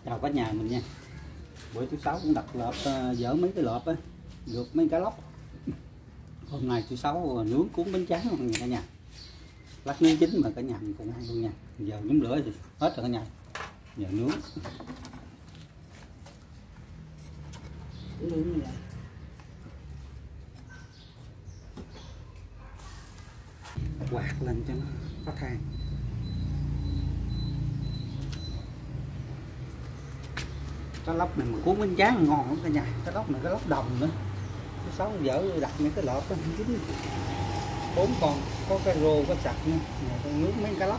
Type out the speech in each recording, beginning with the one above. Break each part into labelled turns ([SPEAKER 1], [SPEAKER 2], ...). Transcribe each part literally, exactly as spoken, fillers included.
[SPEAKER 1] Chào cả nhà mình nha. Bữa thứ sáu cũng đặt lợp, dỡ mấy cái lợp á, được mấy cá lóc. Hôm nay thứ sáu nướng cuốn bánh tráng luôn nha cả nhà. Lát nướng chín mà cả nhà mình cùng ăn luôn nha. Giờ nhóm lửa thì hết rồi cả nhà. Giờ nướng. Nướng lại. Quạt lên cho nó có than. Cá lóc này mà cuốn bánh tráng ngon lắm cả nhà. Cá lóc này cá lóc đồng nữa. Thứ sáu dở đặt những cái lợp đó chín bốn con, có cái rô có sạch nha. Con nước mấy cá lóc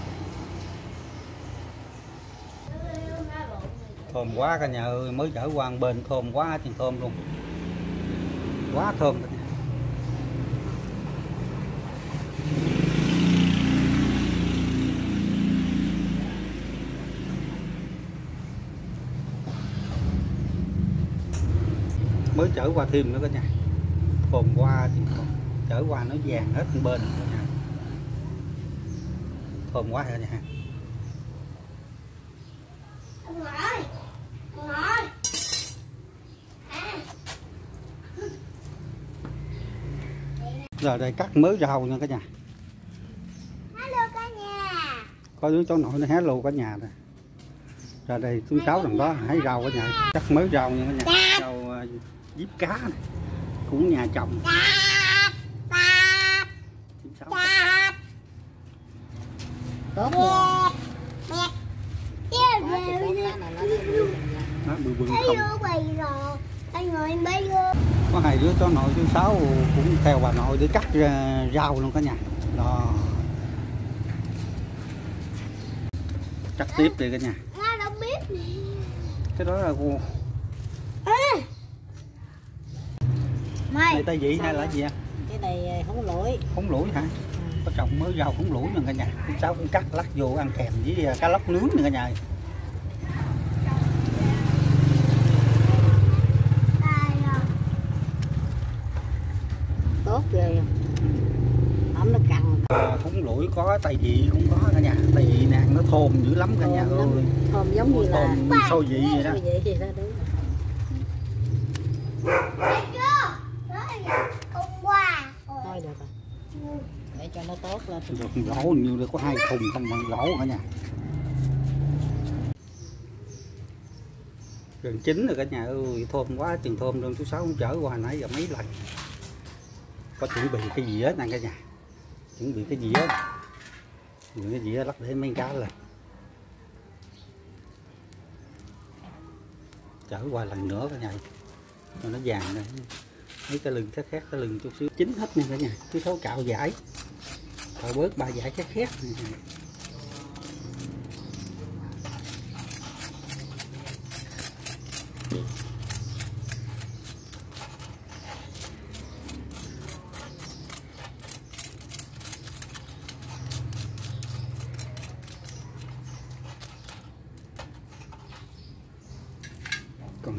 [SPEAKER 1] thơm quá cả nhà ơi, mới chở qua bên thơm quá chừng thơm luôn, quá thơm cả nhà. Mới chở qua thêm nữa cả nhà, thơm qua chừng thơm, chở qua nó vàng hết bên cả nhà, thơm quá cả nhà. Giờ đây cắt mới rau nha cả nhà.
[SPEAKER 2] Hello cả nhà.
[SPEAKER 1] Có đứa cháu nội nó hello cả nhà rồi. Ra đây chú cháu đằng đó hái rau cả nhà. Cắt mới rau nha cả nhà. Rau uh, diếp cá này. Cũng nhà trồng.
[SPEAKER 2] Tốt
[SPEAKER 1] nó bự bự không. Có hai đứa cháu nội chú Sáu cũng theo bà nội để cắt ra rau luôn cả nhà. Đó. Cắt tiếp đi cả nhà. Cái đó là cô. Này tay vị hay là gì ạ?
[SPEAKER 2] Cái này húng lủi.
[SPEAKER 1] Húng lủi hả? Ừ. Có trồng mới rau húng lủi nữa cả nhà. Chú Sáu cũng cắt lát vô ăn kèm với cá lóc nướng nữa cả nhà.
[SPEAKER 2] Tốt ghê, ẩm nó cằn.
[SPEAKER 1] À, húng lủi có tay vị cũng có cả nhà. Tay vị nè nó thơm dữ lắm cả nhà ơi.
[SPEAKER 2] Thơm giống như là
[SPEAKER 1] thơm sôi vị vậy đó.
[SPEAKER 2] Sôi vị gì đó đúng. Thôi được rồi. Để cho nó tốt lên.
[SPEAKER 1] Được lỗ nhiều được có hai thùng không bằng lỗ cả nhà. Gần chín rồi cả nhà ơi, thơm quá chừng thơm luôn. Chú Sáu cũng chở qua nãy giờ mấy lần. Có chuẩn bị cái gì hết nè cả nhà. Chuẩn bị cái gì hết. Chuẩn bị cái gì hết lắc để mấy cá lên. Chở qua lần nữa cả nhà. Cho nó vàng này. Mấy cái lưng khác khác cái lưng chút xíu chín hết nha cả nhà. Chú Sáu cạo giải. Cạo bớt ba giải khác khác. Còn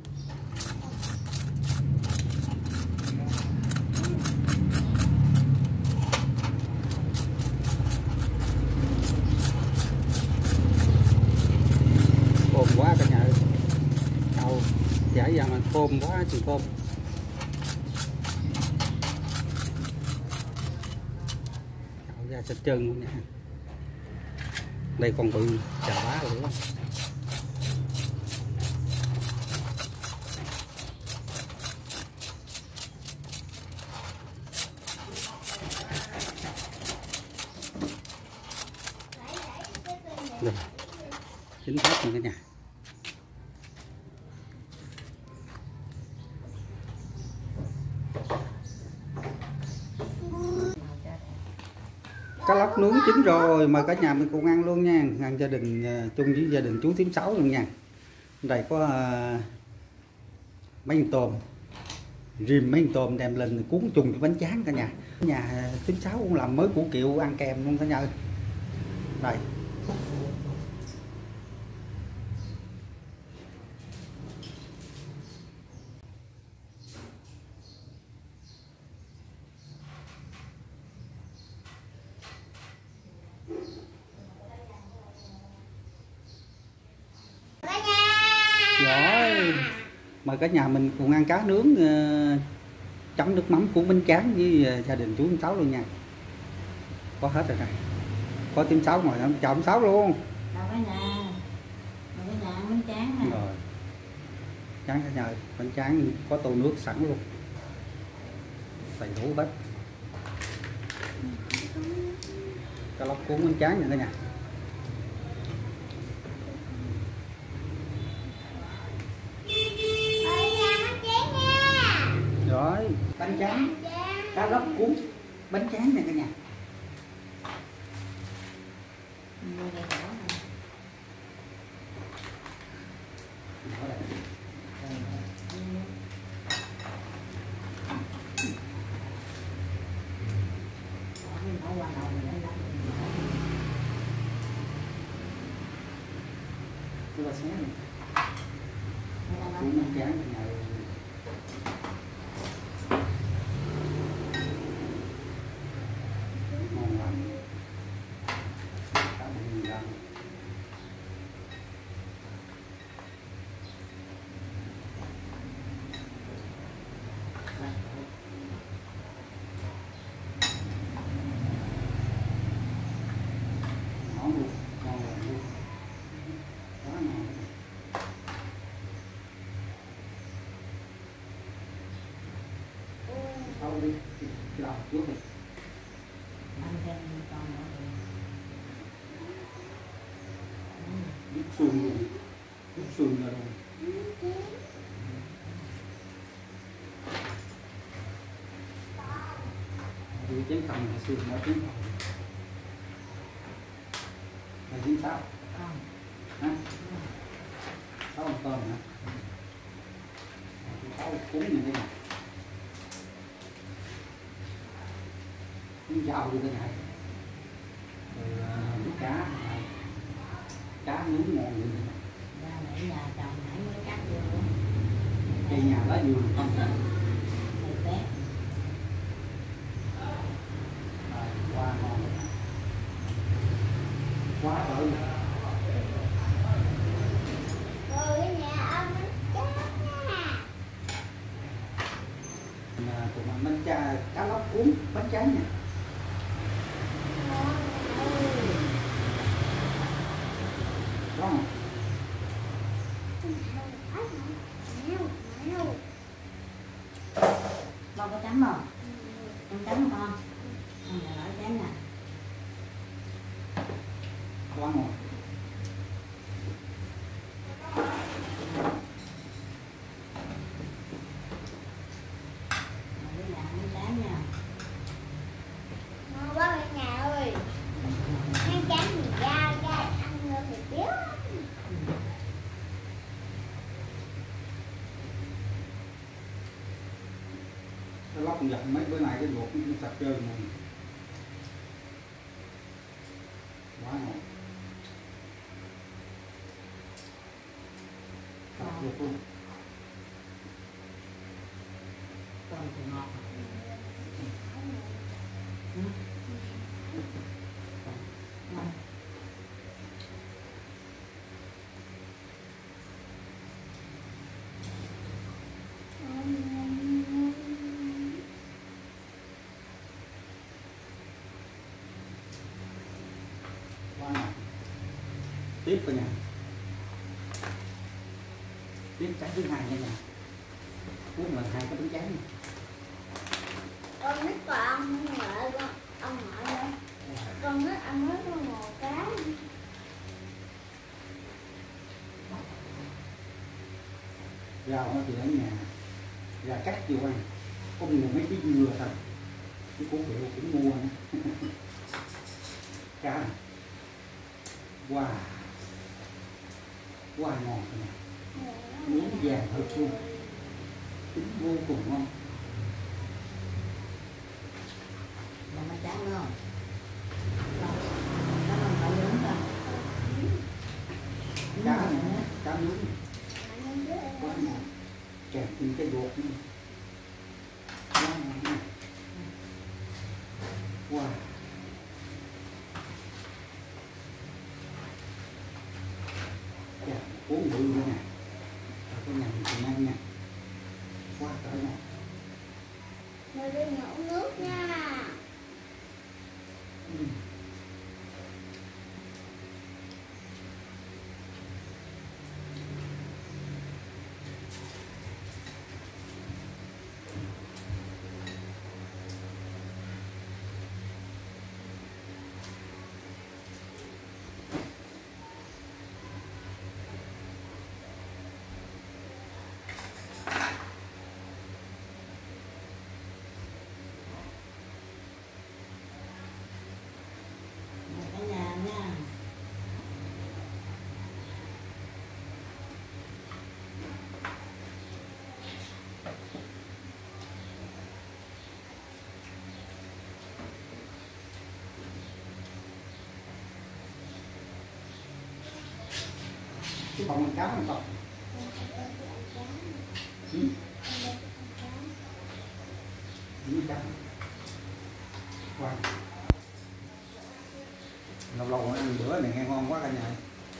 [SPEAKER 1] thơm quá cả nhà ơi, cạo giải ra mà thơm quá chừng thơm. Cạo ra sạch chân luôn nha. Đây còn bự chà bá luôn. Rồi, chín hết nha cả nhà. Cá lóc nướng chín rồi, mời cả nhà mình cùng ăn luôn nha. Ăn gia đình chung với gia đình chú Thím Sáu luôn nha. Đây có uh, mấy con tôm, rim mấy con tôm đem lên cuốn chung với bánh tráng cả nhà. Nhà Thím Sáu cũng làm mới củ kiệu ăn kèm luôn cả nhà ơi. Đây.
[SPEAKER 2] Cả nhà
[SPEAKER 1] Rồi mời cả nhà mình cùng ăn cá nướng uh, chấm nước mắm cuốn bánh tráng với uh, gia đình chú Sáu luôn nha. Có hết rồi nè, có tím Sáu ngồi chào ông Sáu luôn.
[SPEAKER 2] Đâu cả nhà, đâu cả nhà ăn bánh tráng nè.
[SPEAKER 1] Rồi tráng cả nhà, bánh tráng có tô nước sẵn luôn, đầy đủ hết. Cá lóc cuốn bánh tráng nha cả nhà. Rồi bánh tráng, cá lóc cuốn bánh tráng nè cả nhà. Tôi là xé này. Cuốn bánh tráng cả nhà. Ngon lành. Cá bụng rang. Ngon luôn, ngon lành luôn. Quá ngon. Sau đi, lọc trước đi.
[SPEAKER 2] Ăn thêm con nữa.
[SPEAKER 1] Nước sườn luôn, nước sườn là luôn. Đi chén cầm là sườn nó chén cầm. Là chén Sáu.
[SPEAKER 2] Con.
[SPEAKER 1] Hả? Sáu con tôm hả? Sáu cuốn như thế này. Miếng rau như thế này. Rồi nước cá này. Cá nướng ngon như thế này.
[SPEAKER 2] Ra nãy nhà chồng nãy mới cắt vô.
[SPEAKER 1] Cây nhà lá dừa không?
[SPEAKER 2] Thầy tét.
[SPEAKER 1] Quá ngon. Quá cỡ luôn. Tụi mình bánh tráng, cá lóc cuốn bánh tráng nha. Có không?
[SPEAKER 2] Con có chấm không? Con chấm không con? Con nhà đỡ chén nè.
[SPEAKER 1] Quá ngon.
[SPEAKER 2] Mời cả nhà ăn bánh tráng nha.
[SPEAKER 3] Ngon quá cả nhà ơi. Bánh tráng thì ra ra ăn nữa thì béo lắm.
[SPEAKER 1] Cái lóc giặt mấy bữa nay cái ruột nó sạch trơn rồi. Quá ngon. Sạch ruột luôn.
[SPEAKER 2] Con thì ngọt. Ừ. Ngon.
[SPEAKER 1] Quá ngon. Tiếp cả nhà. Tiếp cái thứ hai nha nhà. Cuốn là hai cái bánh tráng này.
[SPEAKER 3] Con nít còn ăn ngợi con ông ngoại đây. Con nít ăn hết con ngồi cá.
[SPEAKER 1] Rau nó thì ở nhà. Ra cắt vô ăn. Có mua mấy cái dừa thôi. Cái củ hiệu cũng mua nữa. Cá này. Wow. Wow ngon cả nhà. Miếng vàng thật luôn. Tính vô cùng ngon.
[SPEAKER 2] Làm bánh tráng nữa không? Không. Cảm ơn cậu nướng rồi.
[SPEAKER 1] Cá này, cá nướng. Quá ngon. Kèm thêm cái bột nữa. Quá ngon nha. Wow. Kèm cuốn bự nữa nè. cái nhà mình cùng ăn nha. Quá trời nè.
[SPEAKER 3] Mời đi nhổ nước nha.
[SPEAKER 1] Ừ.
[SPEAKER 2] Cả nhà nha.
[SPEAKER 1] Cái bông cá không tập. Ừ. Ừ, cá. Wow. Lâu lâu ăn bữa này nghe ngon quá cả nhà.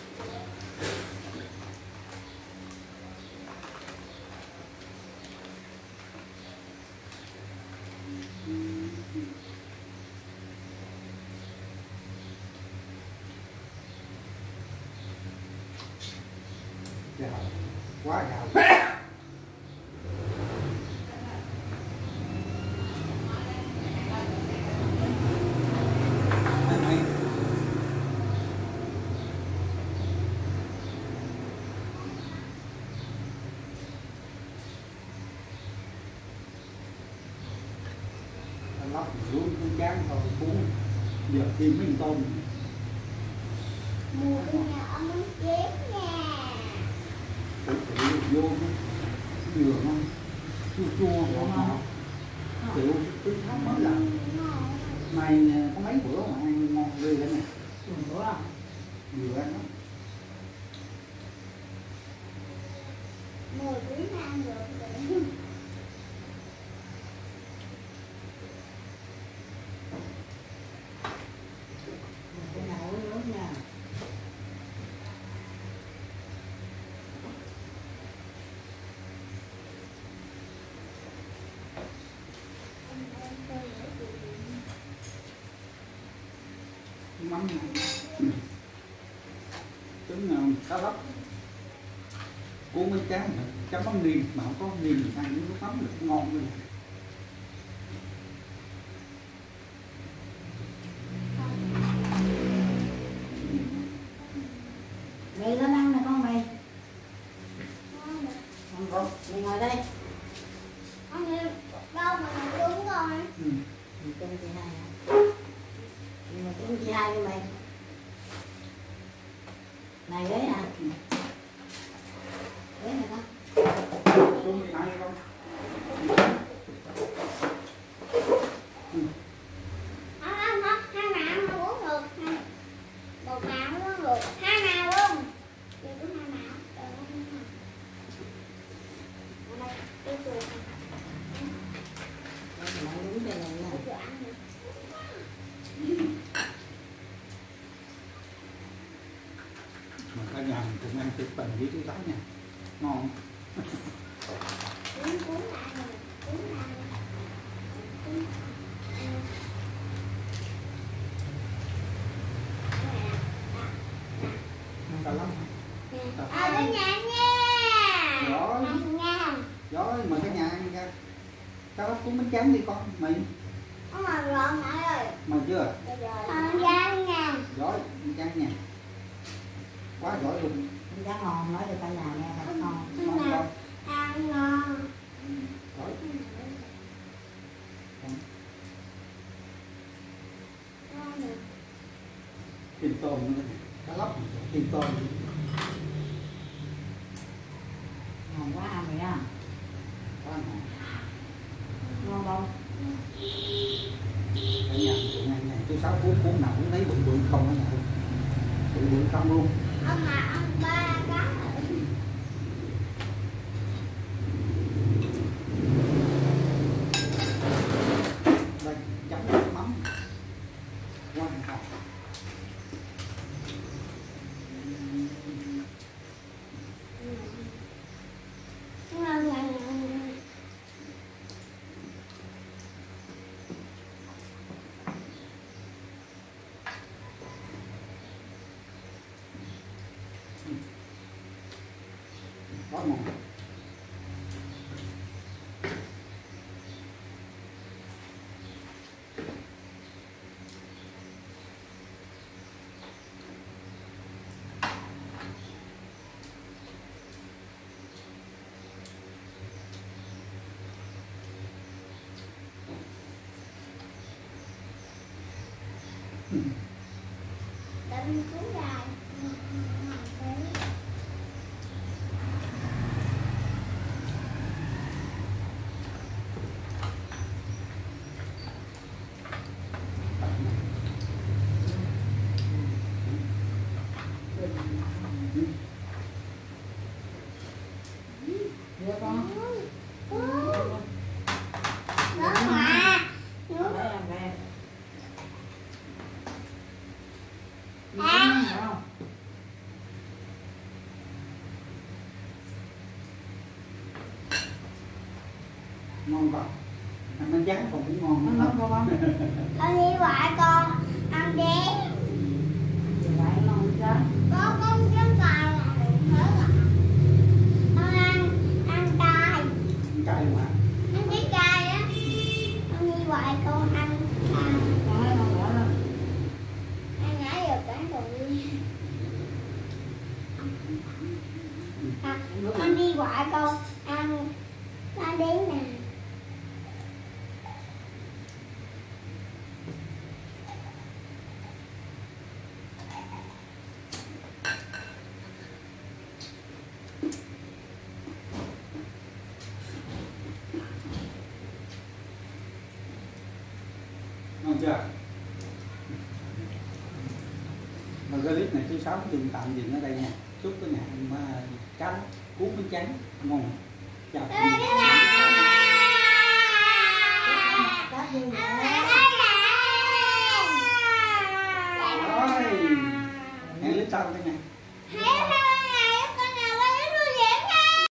[SPEAKER 1] Gạo. Quá gạo. Lóc xuống cứ chán thôi cuốn giờ tìm mấy con tôm.
[SPEAKER 3] Mùa cái nhà ông muốn chém nha.
[SPEAKER 1] Tự tự vô dừa nó chua chua ngọt ngọt kiểu cứ tháng mới làm này có mấy bữa mà ăn ngon ghê đấy nè.
[SPEAKER 2] Bữa không?
[SPEAKER 1] Dừa ăn lắm.
[SPEAKER 3] Mùa quý ăn được vậy.
[SPEAKER 2] Cái nào uống nước nha.
[SPEAKER 1] Mắm này. Trứng cá lóc cuốn mấy cá chấm mắm niêm mà không có niêm thì ăn với nước mắm được ngon luôn.
[SPEAKER 2] Mày lên ăn nè con mày.
[SPEAKER 3] Ngon được.
[SPEAKER 2] Con con, mày ngồi đây.
[SPEAKER 3] Ông đi đâu mà ngồi đúng rồi.
[SPEAKER 1] Ừ.
[SPEAKER 2] Mày chung chị hai hả? Mày chung chị hai với mày. Này ghế nè. Ghế này con.
[SPEAKER 1] Xuống đi ai không?
[SPEAKER 3] Không không không, hai nào không uống được. Một nào không uống được. Hai nào luôn. Chỉ có hai nào. Trời ơi, hai nào. Ở đây, cái chuột này.
[SPEAKER 2] Đây, mày đứng đây này nha.
[SPEAKER 3] Cái chuột ăn đi.
[SPEAKER 1] Mà cả nhà mình cùng ăn thịt bần với chú sáu nha. Ngon.
[SPEAKER 3] Cuốn cuốn lại rồi. Cuốn lại rồi. Cuốn. Ừ. Cái này nè.
[SPEAKER 1] Ngon cả lắm.
[SPEAKER 3] Nè. À, cả nhà nha.
[SPEAKER 1] Rồi.
[SPEAKER 3] Ăn nha.
[SPEAKER 1] Rồi mời cả nhà ăn ra. Cá lóc cuốn bánh tráng đi con. Mày
[SPEAKER 3] Ông mà gọn lại rồi.
[SPEAKER 1] mày chưa?
[SPEAKER 3] Ăn ra nha.
[SPEAKER 1] Giỏi bánh tráng nha. Quá giỏi luôn.
[SPEAKER 2] Con cá ngon nói cho cả nhà nghe thật ngon.
[SPEAKER 1] Ngon không?
[SPEAKER 3] Ăn ngon.
[SPEAKER 1] Giỏi.
[SPEAKER 3] Ngon được.
[SPEAKER 1] Tìm tôm nữa. Cá lóc tìm tôm.
[SPEAKER 2] Ngon quá ăn rồi nha.
[SPEAKER 1] Quá ngon.
[SPEAKER 2] Ngon không?
[SPEAKER 1] Cả nhà cùng ăn nha. Chú sáu cuốn cuốn nào cũng thấy bự bự không ở nhà. Bự bự không luôn.
[SPEAKER 3] Ông mà ăn ba cái.
[SPEAKER 1] Đây chấm nước mắm. Quá ngon. Quá ngon.
[SPEAKER 3] Để mình cuốn dài.
[SPEAKER 2] Được không?
[SPEAKER 3] Đó mà.
[SPEAKER 2] Để em về.
[SPEAKER 3] À.
[SPEAKER 2] Không?
[SPEAKER 1] Ngon không? Ăn bánh tráng còn cũng ngon
[SPEAKER 2] Ăn
[SPEAKER 1] nữa.
[SPEAKER 2] ngon không?
[SPEAKER 3] Con đi hoài con ăn đi.
[SPEAKER 2] Thì vậy ngon chứ.
[SPEAKER 3] Con con chân cài là được hết rồi. Con ăn ăn cay.
[SPEAKER 1] Cay mà.
[SPEAKER 3] Ăn cái cay á. Con đi hoài con ăn cay.
[SPEAKER 2] Con thấy ngon nữa đó.
[SPEAKER 3] Ăn nãy giờ cả rồi. À, con đi hoài con ăn nó đến nè.
[SPEAKER 1] Ngon chưa? Mà clip này thứ sáu dừng tạm dừng ở đây nha. Chúc cái nhà em cá cuốn bánh tráng ngon. Chào.
[SPEAKER 3] Ê, cái này.
[SPEAKER 2] Cắt vô
[SPEAKER 3] Ăn
[SPEAKER 2] vậy.
[SPEAKER 3] lại đây nè.
[SPEAKER 1] Rồi. Hẹn clip sau đây nha.